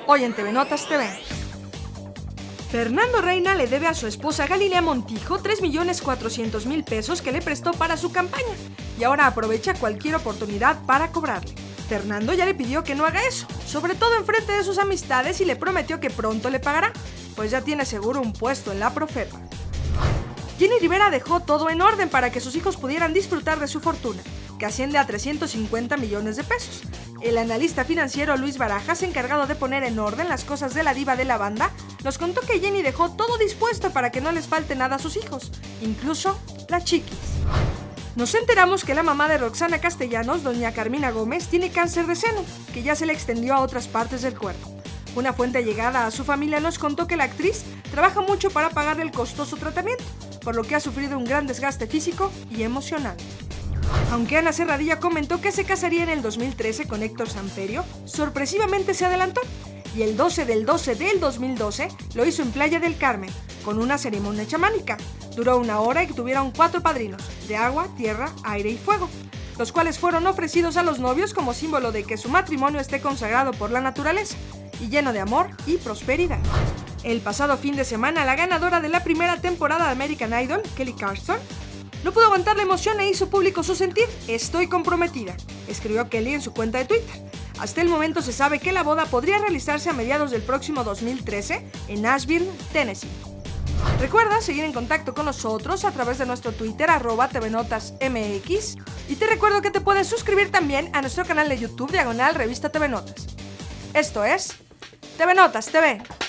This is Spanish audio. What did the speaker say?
hoy en TV Notas TV. Fernando Reina le debe a su esposa Galilea Montijo 3.400.000 pesos que le prestó para su campaña y ahora aprovecha cualquier oportunidad para cobrarle. Fernando ya le pidió que no haga eso, sobre todo en frente de sus amistades, y le prometió que pronto le pagará, pues ya tiene seguro un puesto en la Profepa. Jenny Rivera dejó todo en orden para que sus hijos pudieran disfrutar de su fortuna, que asciende a 350 millones de pesos. El analista financiero Luis Barajas, encargado de poner en orden las cosas de la diva de la banda, nos contó que Jenny dejó todo dispuesto para que no les falte nada a sus hijos, incluso las chiquis. Nos enteramos que la mamá de Roxana Castellanos, doña Carmina Gómez, tiene cáncer de seno, que ya se le extendió a otras partes del cuerpo. Una fuente allegada a su familia nos contó que la actriz trabaja mucho para pagar el costoso tratamiento, por lo que ha sufrido un gran desgaste físico y emocional. Aunque Ana Serradilla comentó que se casaría en el 2013 con Héctor Samperio, sorpresivamente se adelantó, y el 12 del 12 del 2012 lo hizo en Playa del Carmen, con una ceremonia chamánica. Duró 1 hora y tuvieron 4 padrinos, de agua, tierra, aire y fuego, los cuales fueron ofrecidos a los novios como símbolo de que su matrimonio esté consagrado por la naturaleza y lleno de amor y prosperidad. El pasado fin de semana, la ganadora de la primera temporada de American Idol, Kelly Clarkson, no pudo aguantar la emoción e hizo público su sentir. "Estoy comprometida", escribió Kelly en su cuenta de Twitter. Hasta el momento se sabe que la boda podría realizarse a mediados del próximo 2013 en Nashville, Tennessee. Recuerda seguir en contacto con nosotros a través de nuestro Twitter @tvnotasmx, y te recuerdo que te puedes suscribir también a nuestro canal de YouTube /Revista TV Notas. Esto es TV Notas TV.